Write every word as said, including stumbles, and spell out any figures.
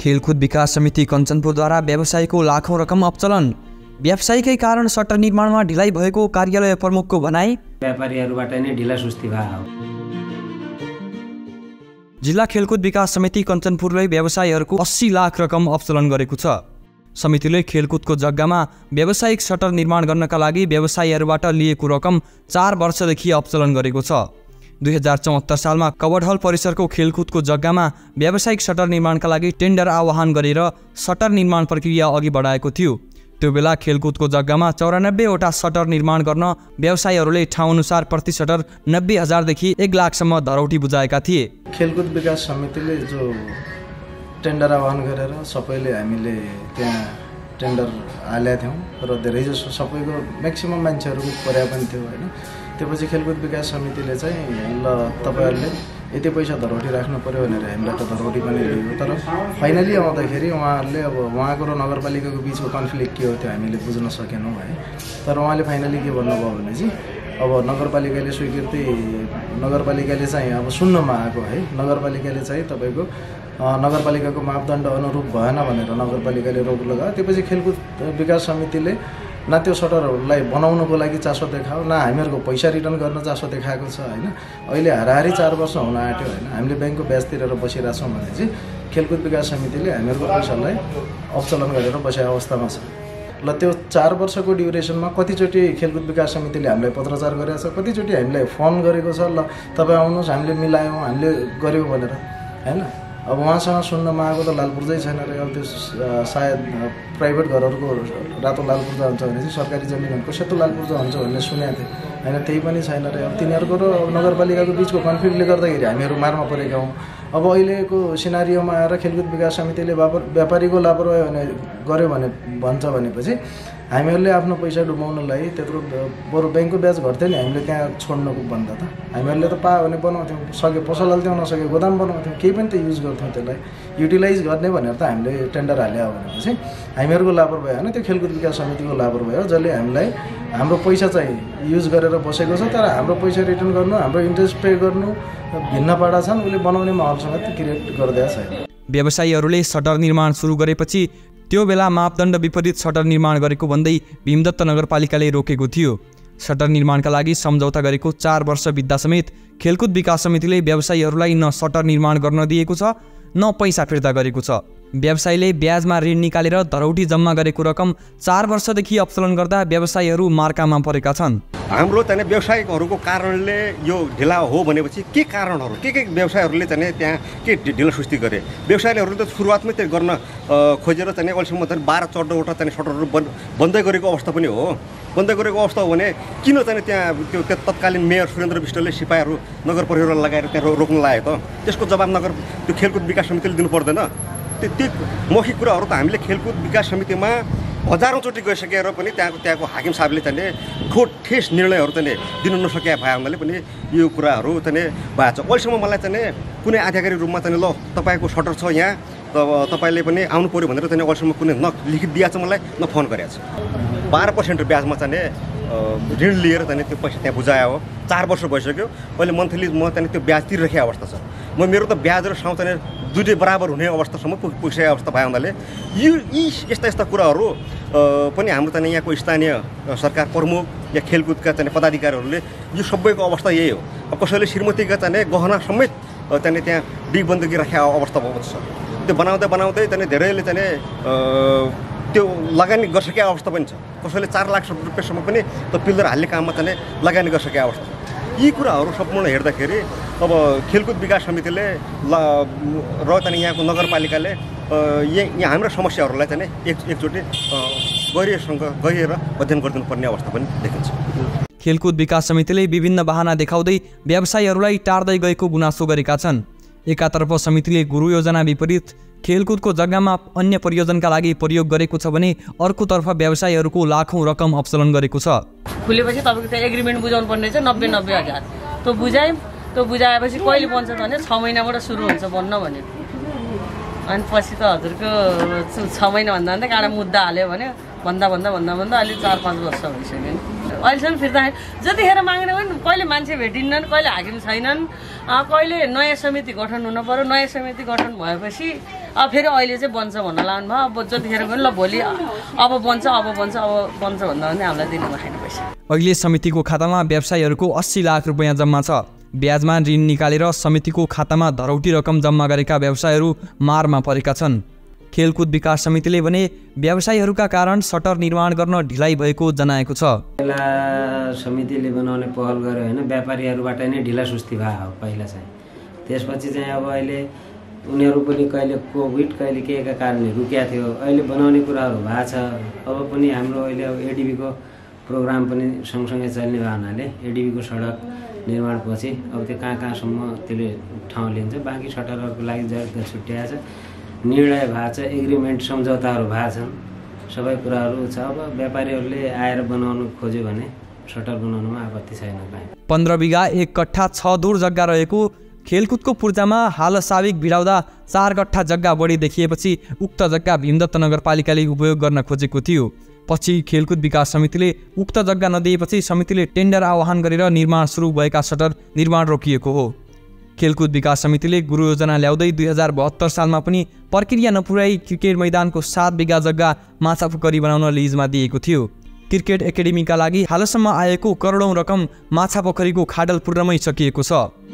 खेलकुद विकास समिति कञ्चनपुरद्वारा व्यवसायीको लाखौं रकम अपचलन। व्यवसायीकै कारण सटर निर्माणमा ढिलाइ भएको कार्यालय प्रमुखको भनाई। व्यापारीहरूबाट नै ढिला सुस्ती भयो। जिल्ला खेलकुद विकास समिति कञ्चनपुरले व्यवसायीहरूको अस्सी लाख रकम अपचलन गरेको छ। समितिले खेलकुदको जग्गामा व्यावसायिक सटर निर्माण गर्नका लागि व्यवसायीहरूबाट लिएको रकम चार वर्षदेखि अपचलन गरेको छ। दुई हजार चौहत्तर सालमा कवडहल परिसरको खेलकुदको जग्गामा व्यावसायिक सटर निर्माणका लागि टेन्डर आह्वान गरेर सटर निर्माण प्रक्रिया अघि बढाएको थियो। त्यो बेला खेलकुदको जग्गामा चौरानब्बेवटा सटर निर्माण गर्न व्यवसायीहरूले ठाउँअनुसार प्रति सटर नब्बे हजारदेखि एक लाखसम्म धरौटी बुझाएका थिए। खेलकुद विकास समितिले जो टेन्डर आह्वान गरेर सबैले हामीले त्यहाँ टेन्डर हालेका थियौँ र धेरैजसो सबैको म्याक्सिमम मान्छेहरूको पर्या पनि थियो होइन। त्यसपछि खेलकुद विकास समितिले चाहिँ ल तपाईँहरूले यति पैसा धरौटी राख्नु पऱ्यो भनेर हामीलाई त धरौटी पनि दियो। तर फाइनली आउँदाखेरि उहाँहरूले अब उहाँको र नगरपालिकाको बिचको कन्फ्लिक्ट के हो त्यो हामीले बुझ्न सकेनौँ है। तर उहाँले फाइनली के भन्नुभयो भने चाहिँ अब नगरपालिकाले स्वीकृति नगरपालिकाले चाहिँ अब सुन्नमा आएको है। नगरपालिकाले चाहिँ तपाईँको नगरपालिकाको मापदण्ड अनुरूप भएन भनेर नगरपालिकाले रोक लगायो। त्यसपछि खेलकुद विकास समितिले न त्यो सटरहरूलाई बनाउनको लागि चासो देखायो न हामीहरूको पैसा रिटर्न गर्न चासो देखाएको छ होइन। अहिले हाराहारी चार वर्ष हुन आँट्यो होइन। हामीले ब्याङ्कको ब्याज तिरेर बसिरहेछौँ भने चाहिँ खेलकुद विकास समितिले हामीहरूको पैसालाई अपचलन गरेर बसेको अवस्थामा छ। ल त्यो चार वर्षको ड्युरेसनमा कतिचोटि खेलकुद विकास समितिले हामीलाई पत्रचार गरेको छ, कतिचोटि हामीलाई फोन गरेको छ ल तपाईँ आउनुहोस् हामीले मिलायौँ हामीले गऱ्यौँ भनेर होइन। अब उहाँसँग सुन्नमा आएको त लालपुर्जै छैन र अब त्यो सायद प्राइभेट घरहरूको रातो लालपुर्जा हुन्छ भने चाहिँ सरकारी जमिनहरूको सेतो लालपुर्जा हुन्छ भन्ने सुनेको थिएँ होइन। त्यही पनि छैन र अब तिनीहरूको र नगरपालिकाको बिचको कन्फ्लिक्टले गर्दाखेरि हामीहरू मारमा परेका हौँ। अब अहिलेको सिनारीयोमा आएर खेलकुद विकास समितिले व्यापारीको लापरवाही भने गर्यो भने भन्छ भनेपछि हामीहरूले आफ्नो पैसा डुबाउनलाई त्यत्रो बरु ब्याङ्कको ब्याज घट्थ्यो नि हामीले त्यहाँ छोड्नको भन्दा त हामीहरूले त पायो भने बनाउँथ्यौँ, सके पसल हाल्थ्यौँ नसके गोदाम बनाउँथ्यौँ, केही पनि त युज गर्थ्यौँ। त्यसलाई युटिलाइज गर्ने भनेर त हामीले टेन्डर हाल्यो भनेपछि हामीहरूको लापरवाही होइन, त्यो खेलकुद विकास समितिको लापरवाही हो जसले हामीलाई हाम्रो पैसा चाहिँ युज गरेर बसेको छ। तर हाम्रो पैसा रिटर्न गर्नु हाम्रो इन्ट्रेस्ट पे गर्नु भिन्न पाडा छन्। उसले बनाउने माहौलसँग त क्रिएट गरिदिएको छैन। व्यवसायीहरूले सटर निर्माण सुरु गरेपछि त्यो बेला मापदण्ड विपरीत सटर निर्माण गरेको भन्दै भीमदत्त नगरपालिकाले रोकेको थियो। सटर निर्माणका लागि सम्झौता गरेको चार वर्ष बित्दा समेत खेलकुद विकास समितिले व्यवसायीहरूलाई न सटर निर्माण गर्न दिएको छ न पैसा फिर्ता गरेको छ। व्यवसायीले ब्याजमा ऋण निकालेर धरौटी जम्मा गरेको रकम चार वर्षदेखि अपचलन गर्दा व्यवसायीहरू मार्कामा परेका छन्। हाम्रो चाहिँ व्यवसायिकहरूको कारणले यो ढिला हो भनेपछि के कारणहरू के के व्यवसायहरूले चाहिँ त्यहाँ के ढिला सुस्ती गरे? व्यवसायीहरूले त सुरुवातमै त्यो गर्न खोजेर चाहिँ अहिलेसम्म चाहिँ बाह्र चौधवटा चाहिँ सटरहरू बन्द बन्दै गरेको अवस्था पनि हो। बन्दै गरेको अवस्था हो भने किन चाहिँ त्यहाँ त्यो तत्कालीन मेयर सुरेन्द्र विष्टले सिपाहीहरू नगर परिवार लगाएर त्यहाँ रोक्न लाग्यो त? त्यसको जवाब नगर त्यो खेलकुद विकास समितिले दिनु पर्दैन? त्यो त्यो मौखिक कुराहरू त हामीले खेलकुद विकास समितिमा हजारौँचोटि गइसकेर पनि त्यहाँको त्यहाँको हाकिम साहबले चाहिँ ठोस ठेस निर्णयहरू चाहिँ दिनु नसके भए हुनाले पनि यो कुराहरू चाहिँ भएको छ। अहिलेसम्म मलाई चाहिँ कुनै आधिकारिक रूपमा चाहिँ ल तपाईँको सटर छ यहाँ त तपाईँले पनि आउनु पऱ्यो भनेर चाहिँ अहिलेसम्म कुनै न लिखित दिएको छ मलाई न फोन गरेको छ। बाह्र पर्सेन्ट ब्याजमा चाहिँ ऋण लिएर चाहिँ त्यो पैसा त्यहाँ बुझायो हो। चार वर्ष भइसक्यो। अहिले मन्थली म चाहिँ त्यो ब्याज तिरिरहेको अवस्था छ। म मेरो त ब्याज र साउँ चाहिँ दुइटै बराबर हुने अवस्थासम्म पुगिसकेको अवस्था भयो हुनाले यो यी यस्ता यस्ता कुराहरू पनि हाम्रो चाहिँ यहाँको स्थानीय सरकार प्रमुख या खेलकुदका चाहिँ पदाधिकारीहरूले यो सबैको अवस्था यही हो। अब कसैले श्रीमतीका चाहिँ गहना समेत चाहिँ त्यहाँ डिगबन्दगी राखेको अवस्था भएको छ। त्यो बनाउँदै बनाउँदै चाहिँ धेरैले चाहिँ त्यो लगानी गरिसकेको अवस्था पनि छ। कसैले चार लाख रुपियाँसम्म पनि त्यो पिल्लर हाल्ने काममा चाहिँ लगानी गरिसकेको अवस्था छ। यी कुराहरू सम्पूर्ण हेर्दाखेरि अब खेलकुद विकास समितिले ल र चाहिँ यहाँको नगरपालिकाले यहाँ हाम्रो समस्याहरूलाई चाहिँ एक एकचोटि गहिरोसँग गहिएर अध्ययन गरिदिनुपर्ने अवस्था पनि देखिन्छ। खेलकुद विकास समितिले विभिन्न बहाना देखाउँदै व्यवसायीहरूलाई टार्दै गएको गुनासो गरेका छन्। एकातर्फ समितिले गुरु योजना विपरीत खेलकुदको जग्गामा अन्य प्रयोजनका लागि प्रयोग गरेको छ भने अर्कोतर्फ व्यवसायीहरूको लाखौं रकम अपचलन गरेको छ। खुलेपछि तपाईँको त्यो एग्रिमेन्ट बुझाउनु पर्ने चाहिँ नब्बे नब्बे हजार त्यो बुझायौँ। त्यो बुझाएपछि कहिले बन्छ भने छ महिनाबाट सुरु हुन्छ बन्न भने अनि पछि त हजुरको छ महिना भन्दा भन्दा काँडा मुद्दा हाल्यो भने भन्दा भन्दा भन्दा भन्दा अहिले चार पाँच वर्ष भइसक्यो। अहिलेसम्म फिर्ता जतिखेर माग्ने पनि कहिले मान्छे भेटिन्नन्, कहिले हाकिम छैनन्, कहिले नयाँ समिति गठन हुन पर्यो। नयाँ समिति गठन भएपछि अब फेरि अहिले चाहिँ बन्छ भन्न लाग्नु भयो। अब जतिखेर पनि ल भोलि अब बन्छ अब बन्छ अब बन्छ भन्दा पनि हामीलाई दिनु भएन पैसा। अहिले समितिको खातामा व्यवसायीहरूको अस्सी लाख रुपियाँ जम्मा छ। ब्याजमा ऋण निकालेर समितिको खातामा धरौटी रकम जम्मा गरेका व्यवसायीहरू मारमा परेका छन्। खेलकुद विकास समितिले भने व्यवसायीहरूका कारण सटर निर्माण गर्न ढिलाइ भएको जनाएको छ। पहिला समितिले बनाउने पहल गर्यो होइन, व्यापारीहरूबाट नै ढिला सुस्ती भयो हो पहिला चाहिँ। त्यसपछि चाहिँ अब अहिले उनीहरू पनि कहिले कोभिड कहिले केका कारणले रुकिया थियो। अहिले बनाउने कुराहरू भएको छ। अब पनि हाम्रो अहिले अब एडिबीको प्रोग्राम पनि सँगसँगै चल्ने भयो हुनाले एडिबीको सडक निर्माणपछि अब त्यो कहाँ कहाँसम्म त्यसले ठाउँ लिन्छ। बाँकी सटरहरूको लागि जग्गा छुट्याएको छ, निर्णय भएको छ, एग्रिमेन्ट सम्झौताहरू भएको छन्, सबै कुराहरू छ। अब व्यापारीहरूले आएर बनाउनु खोज्यो भने सटर बनाउनुमा आपत्ति छैन। पन्ध्र बिघा एक कट्ठा छ दूर जग्गा रहेको खेलकुदको पूर्जामा हाल साविक भिडाउँदा चार कट्ठा जग्गा बढी देखिएपछि उक्त जग्गा भीमदत्त नगरपालिकाले उपयोग गर्न खोजेको थियो। पछि खेलकुद विकास समितिले उक्त जग्गा नदिएपछि समितिले टेन्डर आह्वान गरेर निर्माण सुरु भएका सटर निर्माण रोकिएको हो। खेलकुद विकास समितिले गुरु योजना ल्याउँदै दुई हजार बहत्तर सालमा पनि प्रक्रिया नपुर्याई क्रिकेट मैदानको सात बिघा जग्गा माछापोखरी बनाउन लिजमा दिएको थियो। क्रिकेट एकाडेमीका लागि हालसम्म आएको करोडौँ रकम माछापोखरीको खाडल पुर्नमै सकिएको छ।